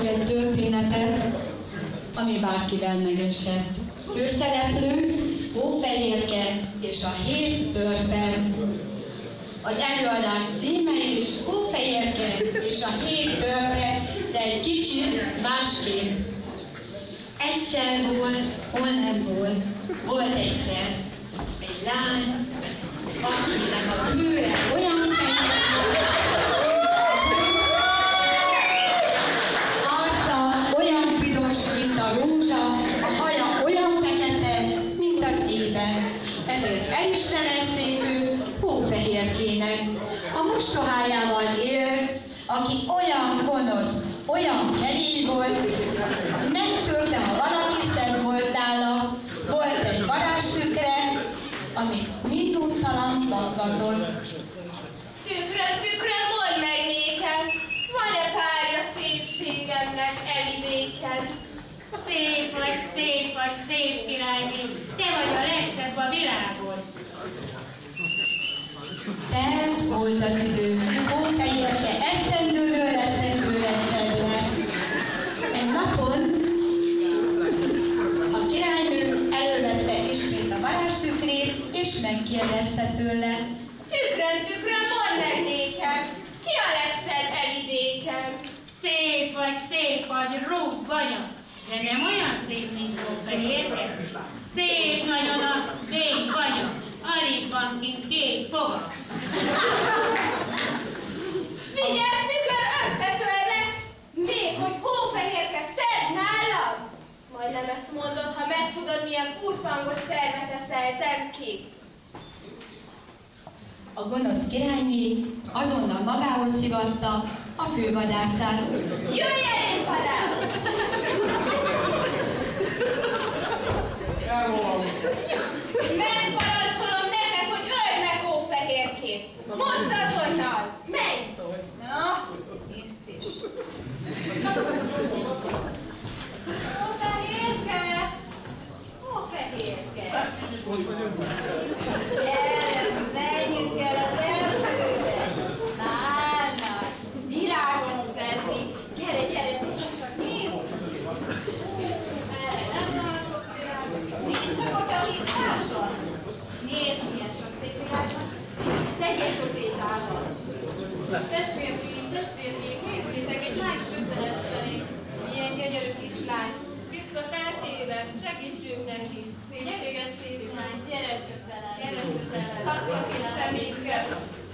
elmondok egy történetet, ami bárkivel megesett. Főszereplő Hófehérke és a 7 törpe. Az előadás címe is Hófehérke és a 7 törpe, de egy kicsit másképp. Egyszer volt, hol nem volt. Volt egyszer egy lány, akinek a bőre olyan fekete, arca olyan piros, mint a rózsa, a haja olyan fekete, mint az éber. Ezért el is nevezték őt Hófehérkének. A mostohájával él, aki olyan gonosz, olyan kemény volt, nem törte, ha valaki szebb volt nála. Volt egy varázstükre, amit minduntalan faggatott. Tükre, tükre, mondd meg nékem, van-e párja szépségemnek evidéken? Szép vagy, szép királynő, te vagy a legszebb a világon. Telt volt az idő, Hófehérke eszendőről eszendőre szedve. Egy napon a királynő elővette ismét a varázstükrét, és megkérdezte tőle. Tükröm, tükröm, mondd meg nékem, ki a legszebb evidéken? Szép vagy, Ruth banya, de nem olyan szép, mint Hófehérke. Szép nagyon a vég banya, alig van kint 2 foga. Vigyázz, tükör, összetörlek! Még hogy Hófehérke szebb nálad? Majdnem ezt mondod, ha megtudod, milyen furfangos tervet eszeltem ki. A gonosz királyné azonnal magához hívatta a fővadászát. Jöjj elém, vadász! Megparancsolom neked, hogy öld meg Hófehérkét! Most azonnal! Menj! Na, ezt is. Hófehérke! Hófehérke! Gyere, menjünk el az erdőbe! Nálnak, virágot szedni! Gyere, csak nézd! Erre nem látok virágot. Nézd csak ott a víztáson! Nézd, milyen sok szép virág van! Szedjél sokét állat! Testvérnőim, nézzétek, egy lány közelet felé! Milyen gyönyörű kislány! Biztos eltéved, segítsünk neki! Szépséges szép lány, gyere közelebb! Gyere közelebb! Szakszakíts te minket!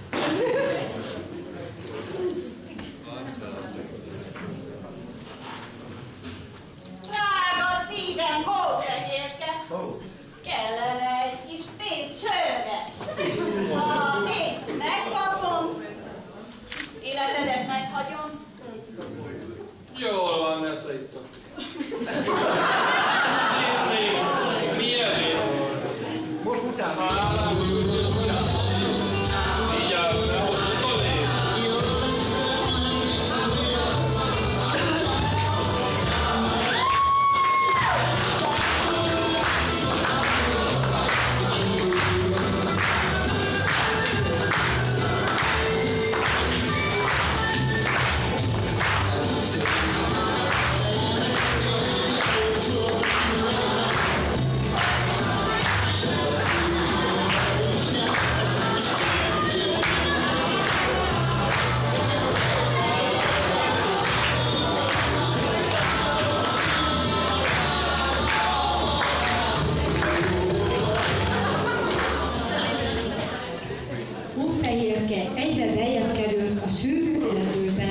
Drága szívem, Hófehérke! Kellene egy kis pénz sörre! Ha a pénzt megkapom, életedet meghagyom. Jól van, ne szedjük. Milyen év volt? Most utána. Hálám, vigyázz, ne hozzuk a lét. Hófehérke egyre beljebb került a sűrű erdőbe.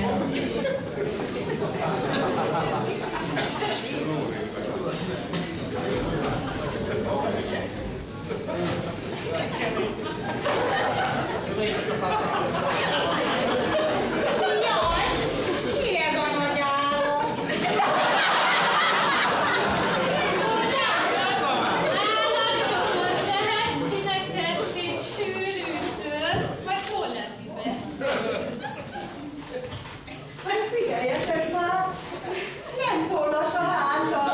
Figyeljetek már! Nem tollas a háta!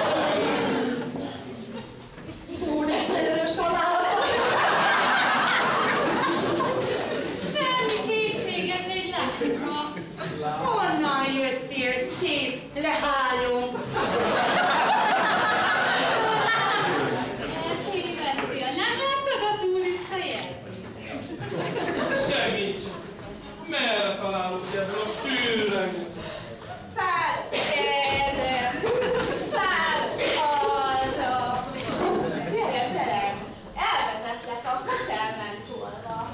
Ó, de szörös a lába! Semmi kétség, ez egy látka. Honnan jöttél, szép lehányom? Eltévedtél, nem láttad a turista jel? Segíts! Merre találok ebből a sűrűen? Száll erre, száll arra. Gyere velem, elvezetlek a hotelmentorra.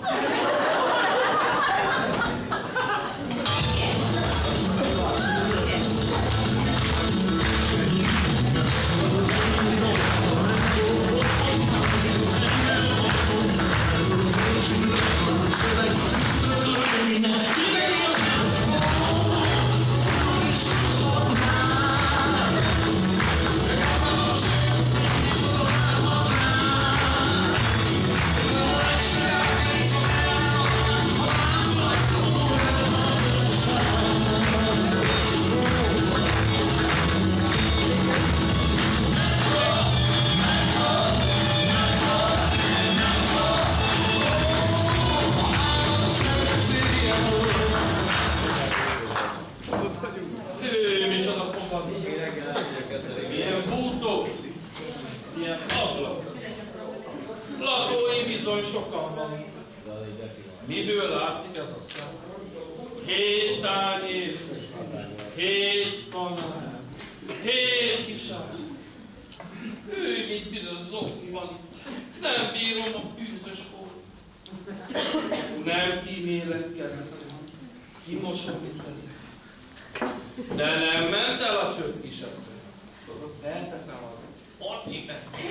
Micsoda fogadó! Milyen bútó! Milyen ablak! Lakói bizony sokan van. Miből látszik ez a szem? 7 tányér, 7 kanál, 7 kisár. Ő mint büdös zokban itt. Nem bírom a fűzös volt. Nem kímélek kezet. Kimosom, mint ezek. De nem ment el a csöpp is eszem. Elteszem az orcsipesz.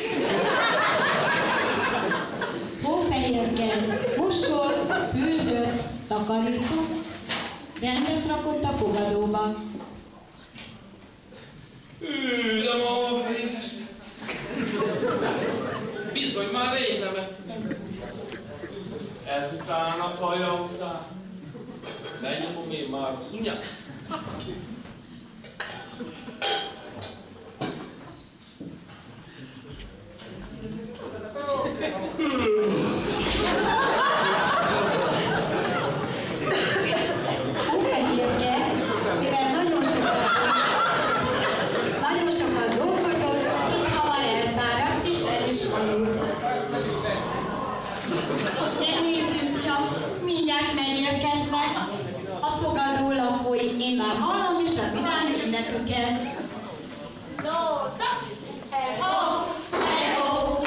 Hófehérke, mosor, főzött, takarított, rendet rakott a fogadóba. De ma éhes lett. Bizony, már rég nem ettem. Ezután a kaja után. Megnyomom én már a szunyát. Hófehérke, mivel nagyon sokat dolgozott, így hamar elfáradt és el is aludt. De nézzük csak, mindjárt megérkeznek a fogadó lakói. Én már hallom is a vidám ünnepüket. Nóta, he-ho, he-ho,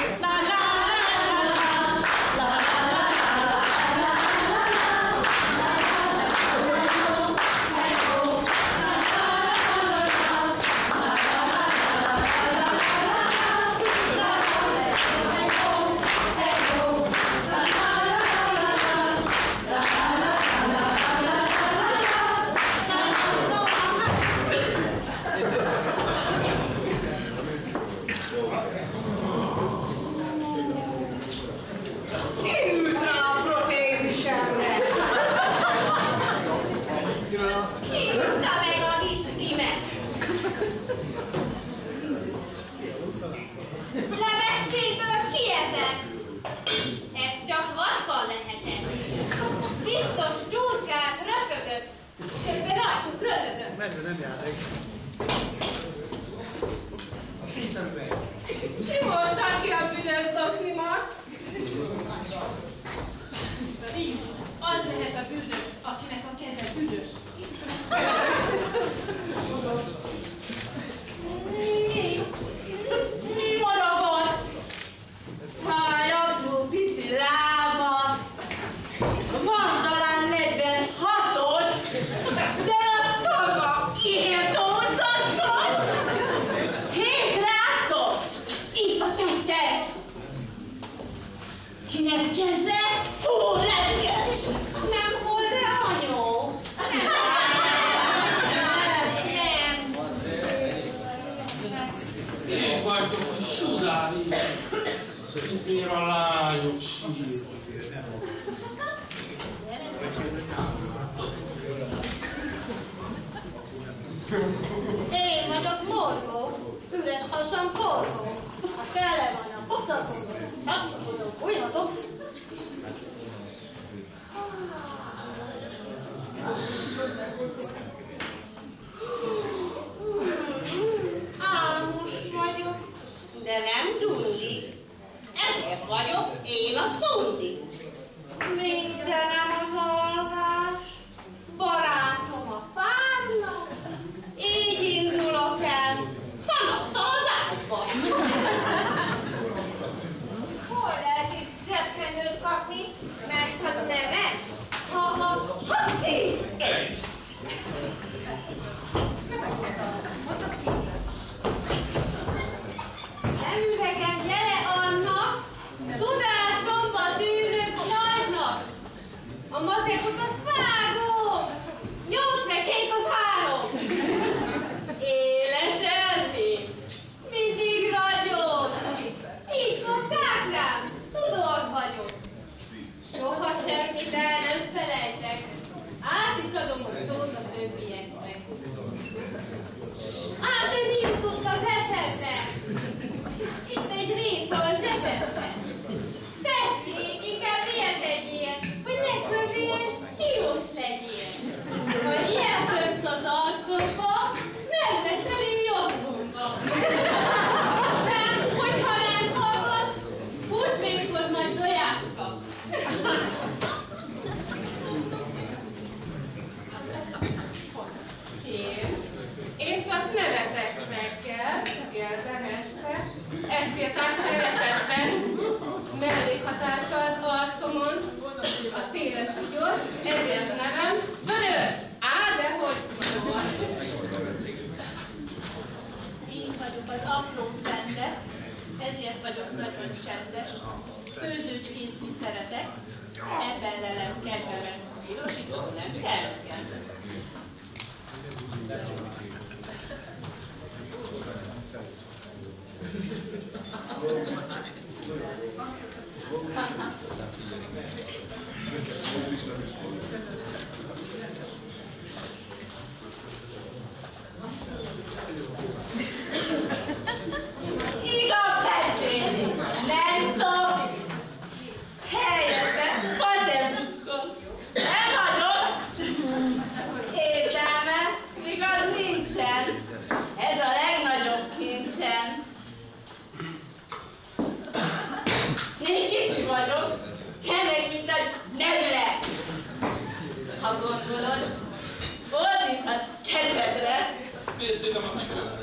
Ki ült rá a protézisemre? Ki utta meg a viszkimet? Leveskéből kiedek. Ez csak vaskal lehetett. Biztos csurkát rökögött, és közben rajtuk röhögött. Ki mosták ki a büdös zoknimat? Az lehet a büdös, akinek a keze büdös. Mi morogott? Hány apró pici lába. Van talán 46-os, de a szaga írtózatos. És látszol, itt a tettes. Kinek keze? Fú, lelkes. Nem hol rá anyó. Nem. Én vagyok a sudári. Miért a lányok sír? Én vagyok morgó, üres hasam forgó. Ha tele van a pocakodó, szakszakodó, újhatok. Én csak nevetek reggel, délben, este. Ezt írták szeretetben. Mellékhatása az arcomon, a széles ugyor, ezért nevem Vödör. Á, dehogy van. Én vagyok az apró szentet, ezért vagyok nagyon csendes. Főzőcskézni szeretek, ebben lelem kedvemet. Pirosító nem kell. Igaz beszélni, nem tudom. Helyette, azért bukkom. Nem hagyok. Értelme, igaz nincsen. Ez a legnagyobb kincsen. Én kicsi vagyok, te meg mint egy medve. Ha gondolod, fordíthatsz kedvedre. Néztétem a megkövet.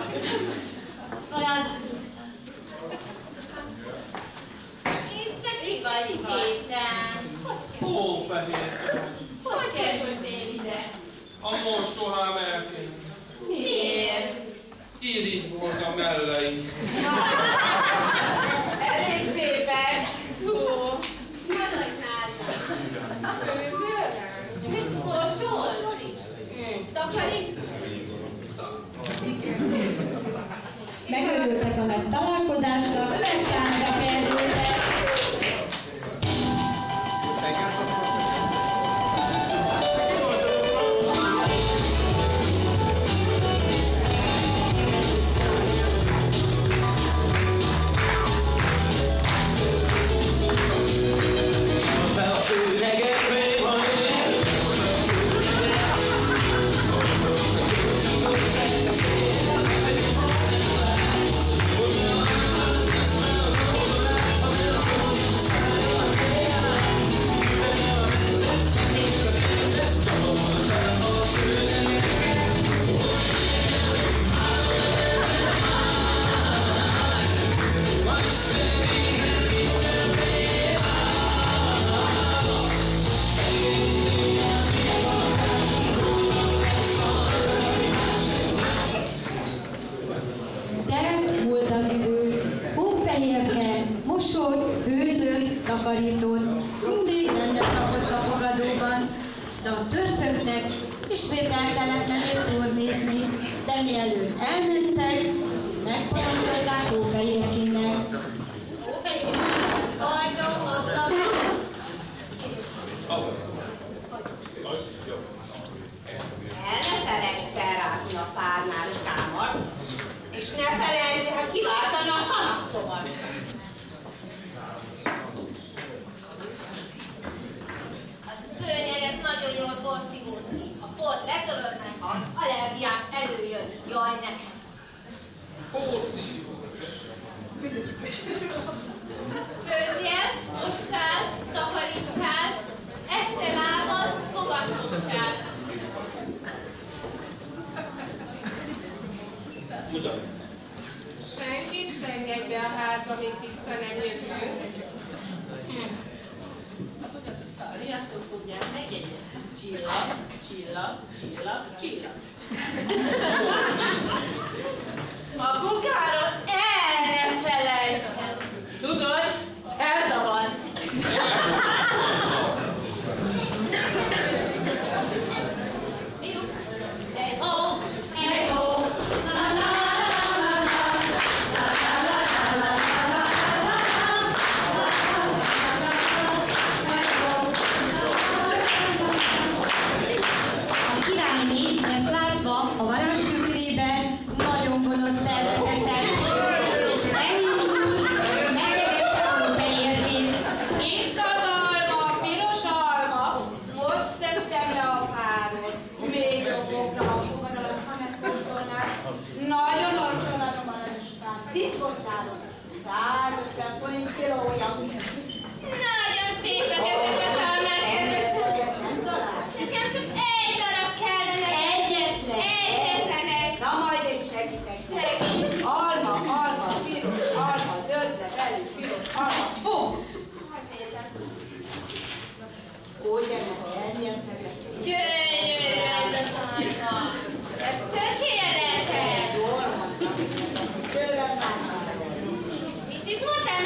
Olyan És te ki vagy szépen? Hófehér. Hogy kerültél ide? A mostohám eltűnt. Miért? Irigy volt a melleim. Elég szépen. Hú. Maradj nálunk. Főzőre? Mosol? Takarít? Megörültek a nagy találkozásnak, Pestánra kerültek. Múlt az idő, hófehérke, mosott, főzött, takarított, mindig rendet rakott a fogadóban, de a törpöknek ismét el kellett menni turnézni, de mielőtt elmentek, megparancsolták hófehérkének. Ajtó, ablak. El ne felejtsd felrázni a párnáskámat, és ne felejtsd, ha kiváltani a szanakszomat. A szőnyeget nagyon jól porszívózni. A port letörölnek, ha allergiák előjön. Jaj, nekem. Hószívós. Főzzél, mossál, takarítsál, este lábad, fogadhassál. Ugyan. Senkit se engedj be a házba, míg vissza nem jövünk. Riasztók tudják megjegyezni. Csillag, csillag, csillag, csillag. A kukáról el ne felejtsd. Tudod, szerda van. A királyné ezt látva a varázstükrében nagyon gonosz tervet eszel ki, és elindul, hogy megkeresse a hófehérkét. Itt az alma, piros alma. Most szedtem le a fáról. Még jobbokra a fogadat, ha megkóstolnák. Nagyon olcsón adom a listán. Diszkontálom. 150 forint kilója. Nagyon szépek ezek a tarnák, kedves. Nem találsz? Nekem csak egy darab kellene. Egyetlen.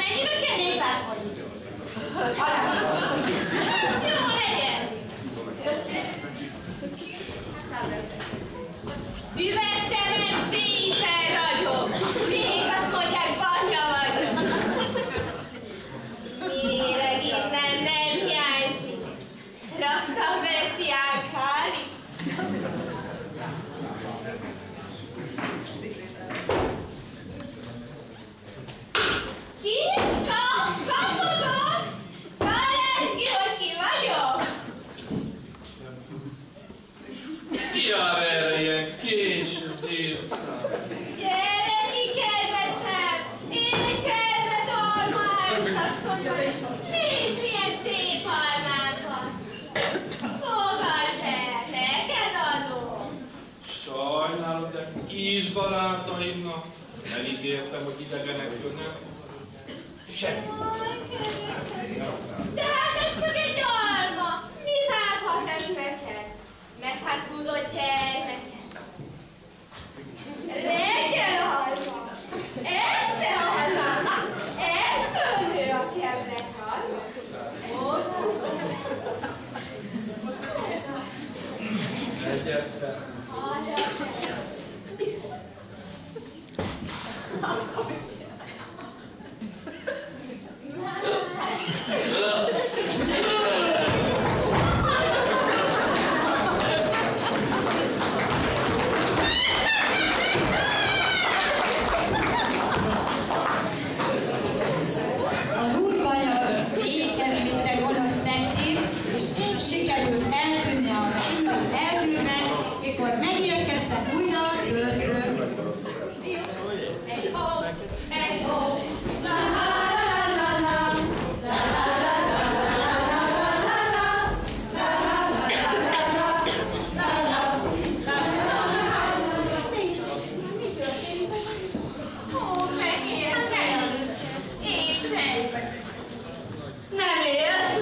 Mennyibe kell 400 forint? Jó, legyen. Üvegszemek szépen ragyog. Még azt mondják, batya vagyok. Méreg innen nem hiányzik. Raktam vele ciánkálit. Ki? Kapogok? Találj ki, hogy ki vagyok? Ki jár erre ilyen késő délután? Gyere ki, kedvesem! Én egy kedves almás asszonyom! Nézd, milyen szép almád van! Fogadd el, neked adom! Sajnálom, de kis barátaimnak elígértem, hogy idegenek jönnek. Semmi. Aj, kedvesem! De hát ez csak egy alma! Mit állhat ez neked? Meg hát tudod, gyermeket! Reggel alma! Este alma! Ettől nő a kebrek alma! Egyet fel. A rúdbanya véghez vitte gonosz tettét, és épp sikerült eltűnni a sűrű erdőben, mikor megérkeztek újra a törpök. Nem élt?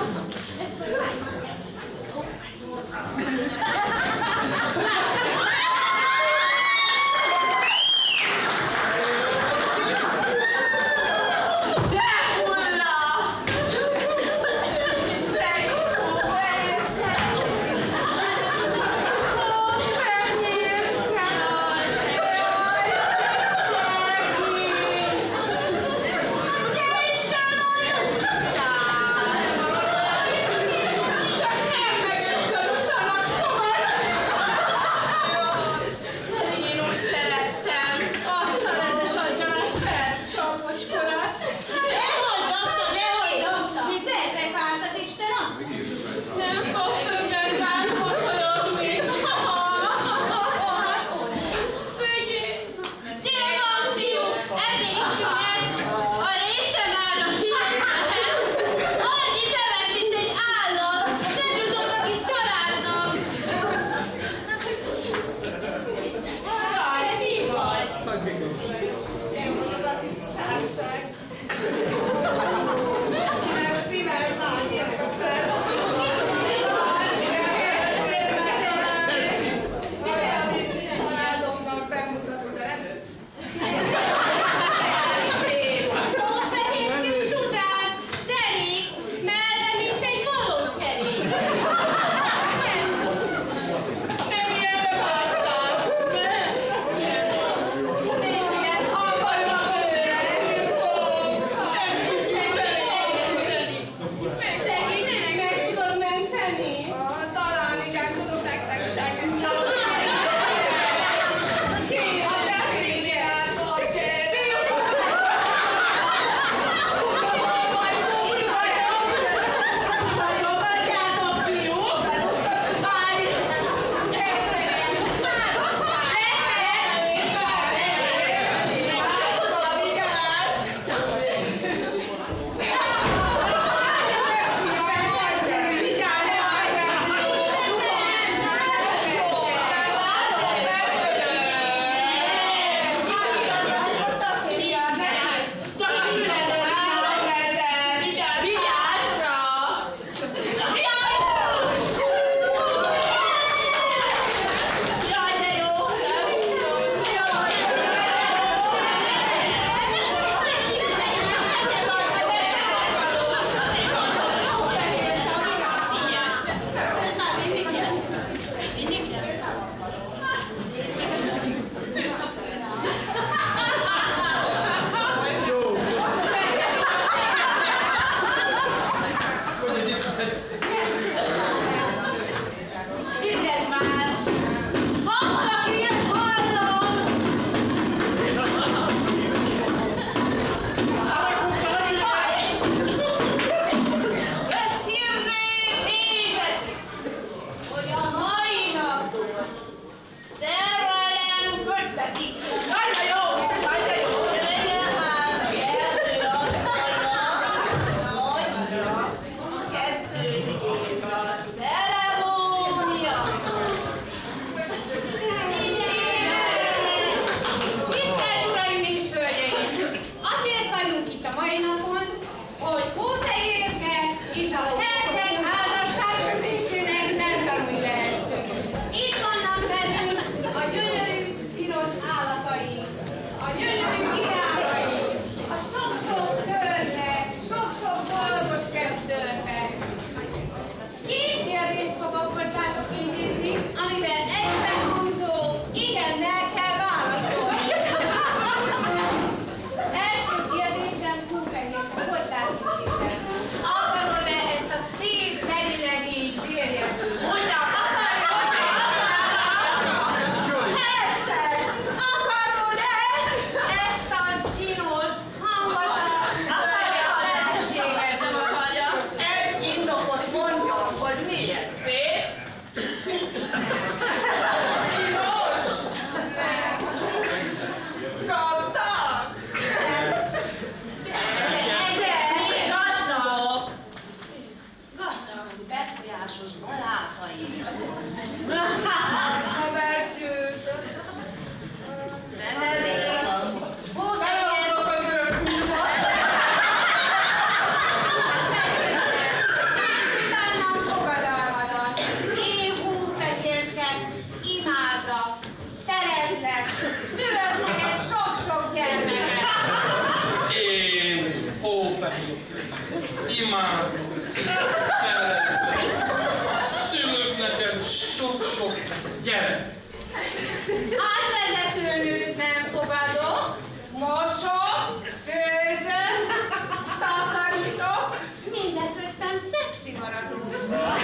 imádok, szeretlek. Szülök neked sok-sok gyerek. Házvezetőnőt nem fogadok, mosok, főzök, takarítok, s mindeközben szexi maradok.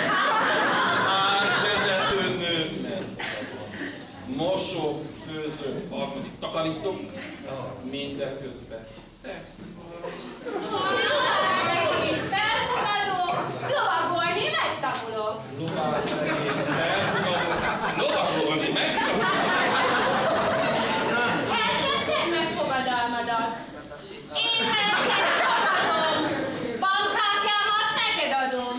Házvezetőnőt mosok, főzök, alkodik, takarítok, mindeközben szexi maradok. Felfogadok, lovagolni megtanulok. Lovagolni megtanulok. Elcsepted meg fogadalmadat. Én neked fogadom, bankkártyámat neked adom.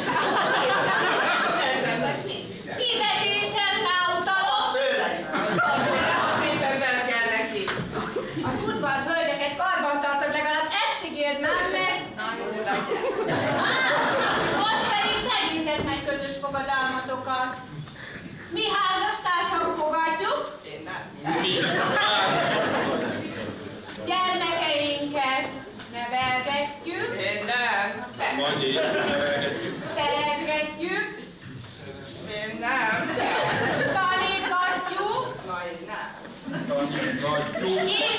Fizetésemre utalok. Az udvarvölgyeket karban tartod, legalább ezt ígérd már meg. Most pedig tegyétek meg közös fogadalmatokat. Mi házastársak fogadjuk. Mi házasok. Gyermekeinket nevelgetjük. Vagy én nevelgetjük. Szeretgetjük. Tanítgatjuk. Tanítgatjuk. És